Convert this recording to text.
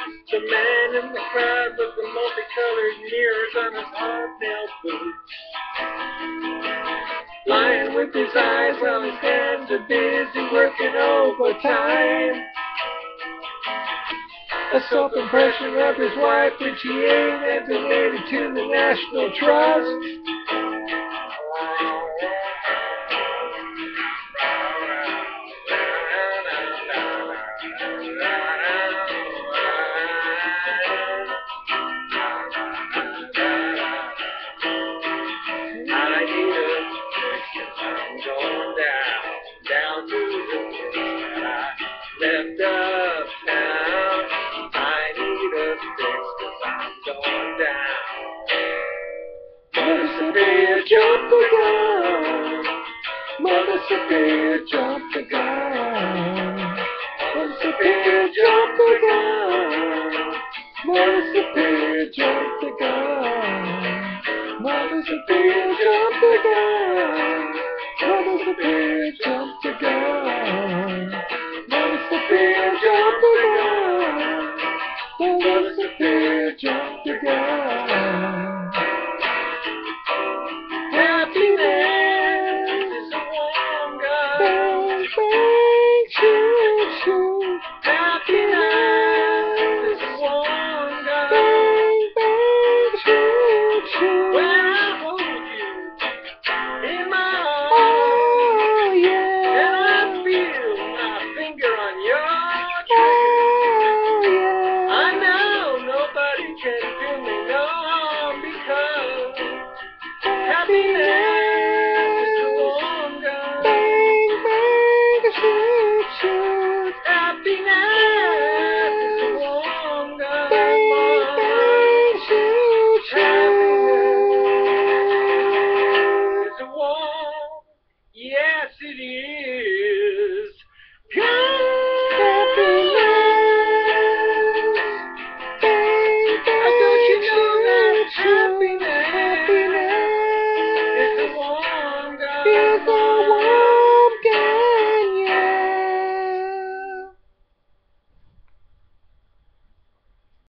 The man in the crowd with the multicolored mirrors on his hobnail boots. Lying with his eyes while his hands are busy working overtime. A self-impression of his wife when she ain't and donated to the National Trust. I need a fix 'cause I'm going down to the place that I left uptown. I need a fix 'cause I'm going down. Mother Superior, jump the gun. Mother Superior, jump the gun. Mother Superior, jump the gun. Mother Superior, jump the gun. Mother Superior, jump the gun. Mother Superior, jump the gun. Mother Superior, jump the gun. Mother Superior, jump the gun. Happiness is a warm gun. Bang, bang, shoot, shoot. Happiness is a warm gun. Bang, bang, shoot, shoot. When I hold you in my arms, oh, yeah. And I feel my finger on your trigger, oh, yeah. I know nobody can do me no harm because happiness